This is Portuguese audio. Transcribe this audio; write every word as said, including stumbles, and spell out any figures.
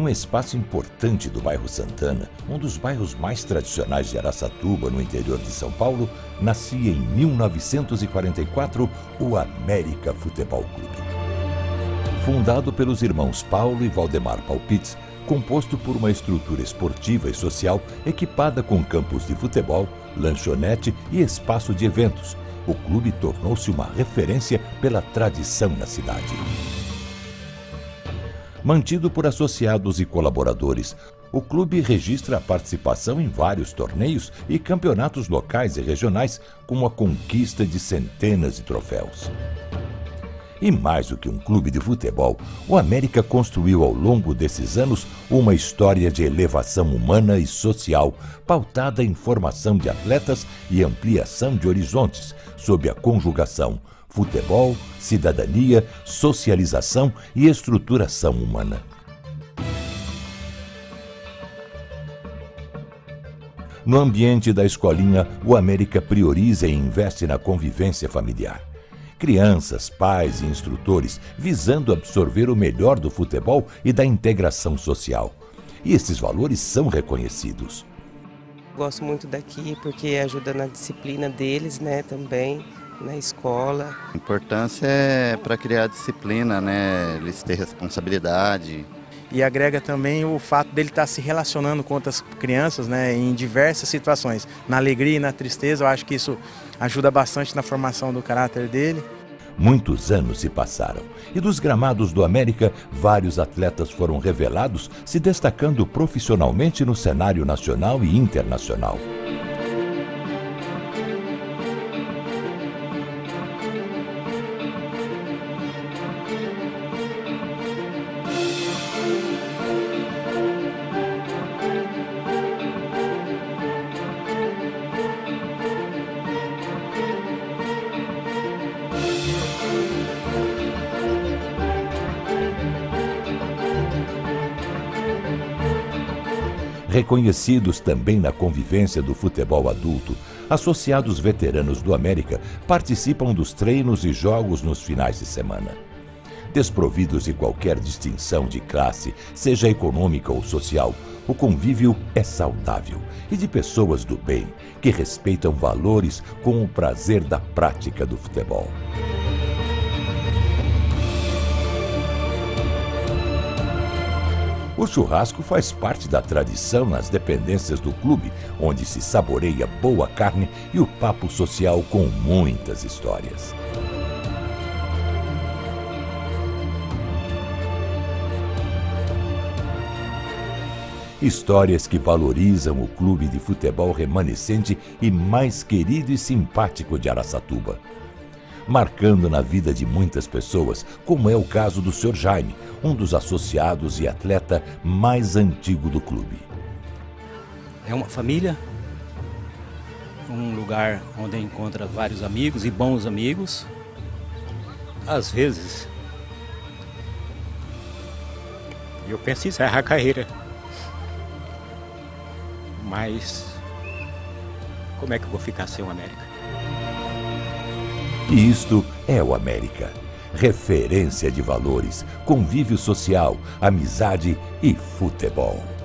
um espaço importante do bairro Santana, um dos bairros mais tradicionais de Araçatuba, no interior de São Paulo, nascia em mil novecentos e quarenta e quatro o América Futebol Clube. Fundado pelos irmãos Paulo e Valdemar Palpites, composto por uma estrutura esportiva e social equipada com campos de futebol, lanchonete e espaço de eventos, o clube tornou-se uma referência pela tradição na cidade. Mantido por associados e colaboradores, o clube registra a participação em vários torneios e campeonatos locais e regionais, com a conquista de centenas de troféus. E mais do que um clube de futebol, o América construiu ao longo desses anos uma história de elevação humana e social, pautada em formação de atletas e ampliação de horizontes, sob a conjugação futebol, cidadania, socialização e estruturação humana. No ambiente da escolinha, o América prioriza e investe na convivência familiar. Crianças, pais e instrutores visando absorver o melhor do futebol e da integração social. E esses valores são reconhecidos. Gosto muito daqui porque ajuda na disciplina deles, né, também, na escola. A importância é para criar disciplina, né, eles terem responsabilidade. E agrega também o fato dele estar se relacionando com outras crianças, né, em diversas situações. Na alegria e na tristeza, eu acho que isso ajuda bastante na formação do caráter dele. Muitos anos se passaram e dos gramados do América, vários atletas foram revelados, se destacando profissionalmente no cenário nacional e internacional. Reconhecidos também na convivência do futebol adulto, associados veteranos do América participam dos treinos e jogos nos finais de semana. Desprovidos de qualquer distinção de classe, seja econômica ou social, o convívio é saudável e de pessoas do bem, que respeitam valores com o prazer da prática do futebol. O churrasco faz parte da tradição nas dependências do clube, onde se saboreia boa carne e o papo social com muitas histórias. Histórias que valorizam o clube de futebol remanescente e mais querido e simpático de Araçatuba, marcando na vida de muitas pessoas, como é o caso do senhor Jaime, um dos associados e atleta mais antigo do clube. É uma família, um lugar onde encontra vários amigos e bons amigos. Às vezes, eu penso em encerrar a carreira, mas como é que eu vou ficar sem o América? E isto é o América. Referência de valores, convívio social, amizade e futebol.